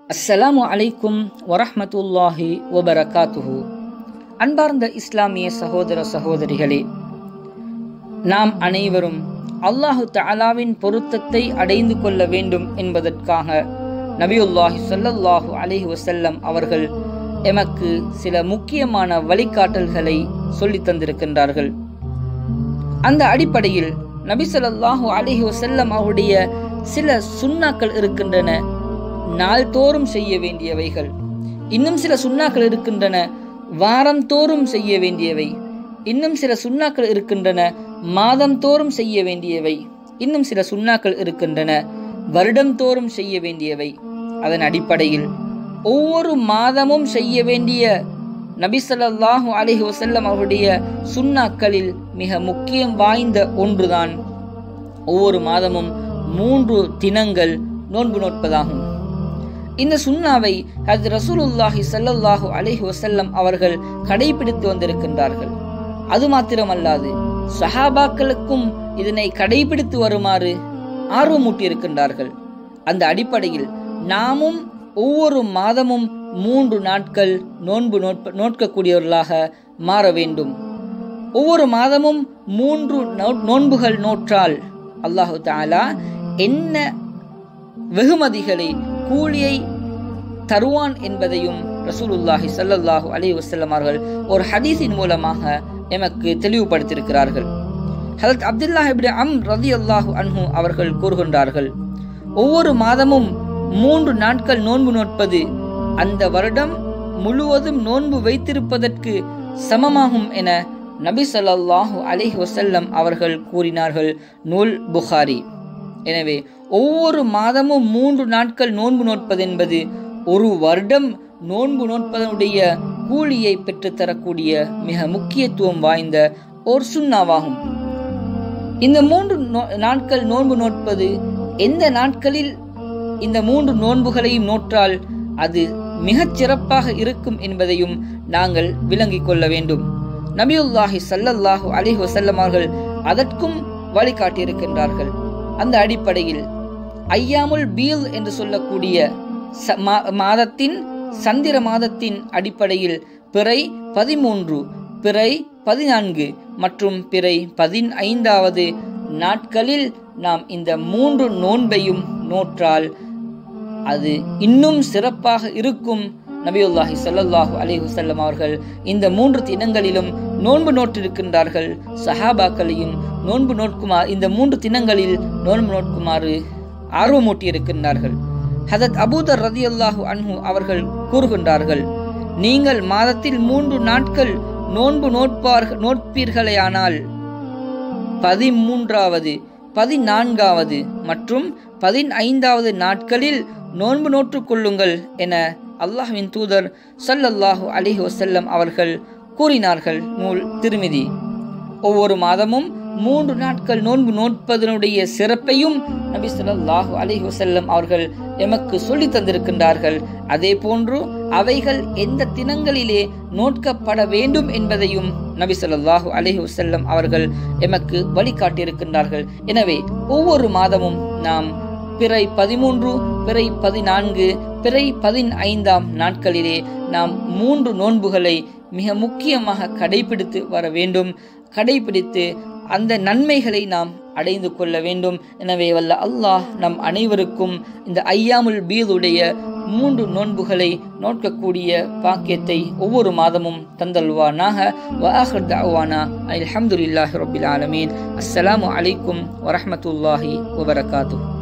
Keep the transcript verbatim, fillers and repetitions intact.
அஸ்ஸலாமு அலைக்கும் வரஹ்மத்துல்லாஹி வபரகாத்துஹு. அன்பார்ந்த இஸ்லாமிய சகோதர சகோதரிகளே, நாம் அனைவரும் அல்லாஹு தஆலாவின் பொருத்தத்தை அடைந்து கொள்ள வேண்டும் என்பதற்காக நபியுல்லாஹி ஸல்லல்லாஹு அலைஹி வஸல்லம் அவர்கள் எமக்கு சில முக்கியமான வழிகாட்டல்களை சொல்லி தந்திருக்கின்றார்கள். அந்த அடிப்படையில் நபி ஸல்லல்லாஹு அலைஹி வஸல்லம் அவருடைய சில சுன்னாக்கள் இருக்கின்றன, நாள்தோறும் செய்ய வேண்டியவைகள். இன்னும் சில சுன்னாக்கள் இருக்கின்றன, வாரம் தோறும் செய்ய வேண்டியவை. இன்னும் சில சுன்னாக்கள் இருக்கின்றன, மாதம் தோறும் செய்ய வேண்டியவை. இன்னும் சில சுன்னாக்கள் இருக்கின்றன, வருடம் தோறும் செய்ய வேண்டியவை. அதன் அடிப்படையில் ஒவ்வொரு மாதமும் செய்ய வேண்டிய நபி ஸல்லல்லாஹு அலைஹி வஸல்லம் அவருடைய சுன்னாக்களில் மிக முக்கியம் வாய்ந்த ஒன்றுதான் ஒவ்வொரு மாதமும் மூன்று தினங்கள் நோன்பு நோட்பதாகும். இந்த சுன்னாவை ஹஜ்ரத் ரசூலுல்லாஹி ஸல்லல்லாஹு அலைஹி வஸல்லம் அவர்கள் கடைபிடித்து வந்திருக்கின்றார்கள். அது மாத்திரமல்லாது சஹாபாக்களுக்கும் இதனை கடைபிடித்து வருமாறு ஆர்வமூட்டி இருக்கின்றார்கள். அந்த அடிப்படையில் நாமும் ஒவ்வொரு மாதமும் மூன்று நாட்கள் நோன்பு நோட்ப நோட்கக்கூடியவர்களாக மாற வேண்டும். ஒவ்வொரு மாதமும் மூன்று நோன்புகள் நோற்றால் அல்லாஹு தஆலா என்ன வெகுமதிகளை, கூலியை தருவான் என்பதையும் ரசூலுல்லாஹி ஸல்லல்லாஹு அலைஹி வஸல்லம் அவர்கள் ஒரு ஹதீஸின் மூலமாக எமக்கு தெளிவுபடுத்தியிருக்கிறார்கள். ஹஜ்ரத் அப்துல்லாஹ் இப்னு அம்ர் ரலியல்லாஹு அன்ஹு அவர்கள் கூறுகின்றார்கள், ஒவ்வொரு மாதமும் மூன்று நாட்கள் நோன்பு நோட்பது அந்த வருடம் முழுவதும் நோன்பு வைத்திருப்பதற்கு சமமாகும் என நபி ஸல்லல்லாஹு அலைஹி வஸல்லம் அவர்கள் கூறினார்கள். நூல் புகாரி. எனவே ஒவ்வொரு மாதமும் மூன்று நாட்கள் நோன்பு நோட்பது என்பது ஒரு வருடம் நோன்பு நோட்பதனுடைய கூலியை பெற்றுத்தரக்கூடிய மிக முக்கியத்துவம் வாய்ந்த ஒரு சுன்னாவாகும். இந்த மூன்று நாட்கள் நோன்பு நோட்பது, எந்த நாட்களில் இந்த மூன்று நோன்புகளையும் நோற்றால் அது மிகச் சிறப்பாக இருக்கும் என்பதையும் நாங்கள் விளங்கிக் கொள்ள வேண்டும். நபியுல்லாஹி ஸல்லல்லாஹு அலைஹி வஸல்லம் அவர்கள் அதற்கும் வழிகாட்டியிருக்கின்றார்கள். அந்த அடிப்படையில் ஐயாமுல் பீல் என்று சொல்லக்கூடிய மாதத்தின் சந்திர மாதத்தின் அடிப்படையில் பிறை பதிமூன்று, பிறை பதினான்கு மற்றும் பிறை பதினைந்தாவது நாட்களில் நாம் இந்த மூன்று நோன்பையும் நோற்றால் அது இன்னும் சிறப்பாக இருக்கும். நபியுல்லாஹி ஸல்லல்லாஹு அலைஹி வஸல்லம் அவர்கள் இந்த மூன்று தினங்களிலும் நோன்பு நோற்றிருக்கின்றார்கள். சஹாபாக்களையும் நோன்பு நோட்குமாறு, இந்த மூன்று தினங்களில் நோன்பு நோட்குமாறு ஆர்வமூட்டி இருக்கின்றார்கள். ஹஜ்ரத் அபூதர் ரலியல்லாஹு அன்ஹு அவர்கள் கூறுகின்றார்கள், நீங்கள் மாதத்தில் மூன்று நாட்கள் நோன்பு நோட்பார்கள் நோட்பீர்களேயானால் பதிமூன்றாவது, பதினான்காவது மற்றும் பதினைந்தாவது நாட்களில் நோன்பு நோற்றுக் கொள்ளுங்கள் என அல்லாஹ்வின் தூதர் ஸல்லல்லாஹு அலைஹி வஸல்லம் அவர்கள் கூறினார்கள். நூல் திர்மிதி. ஒவ்வொரு மாதமும் மூன்று நாட்கள் நோன்பு நோட்பதனுடைய சிறப்பையும் நபி ஸல்லல்லாஹு அலைஹி வஸல்லம் அவர்கள் எமக்கு சொல்லி தந்திருக்கின்றார்கள். அதே போன்று அவைகள் எந்த தினங்களிலே நோட்கப்பட வேண்டும் என்பதையும் நபி ஸல்லல்லாஹு அலைஹி வஸல்லம் அவர்கள் எமக்கு வழிகாட்டியிருக்கின்றார்கள். எனவே ஒவ்வொரு மாதமும் நாம் பிறை பதிமூன்று, பிறை பதினான்கு, பிறை பதினைந்தாம் நாட்களிலே நாம் மூன்று நோன்புகளை மிக முக்கியமாக கடைபிடித்து வர வேண்டும். கடைபிடித்து அந்த நன்மைகளை நாம் அடைந்து கொள்ள வேண்டும். எனவே வல்ல அல்லாஹ் நம் அனைவருக்கும் இந்த ஐயாமுல் பீதுடைய மூன்று நோன்புகளை நோக்கக்கூடிய பாக்கியத்தை ஒவ்வொரு மாதமும் தந்தல்வானாக. வ ஆகிர் தஅவானா அல்ஹம்துலில்லாஹி ரப்பில் ஆலமீன். அஸ்ஸலாமு அலைக்கும் வரஹ்மத்துல்லாஹி வபரகாத்துஹு.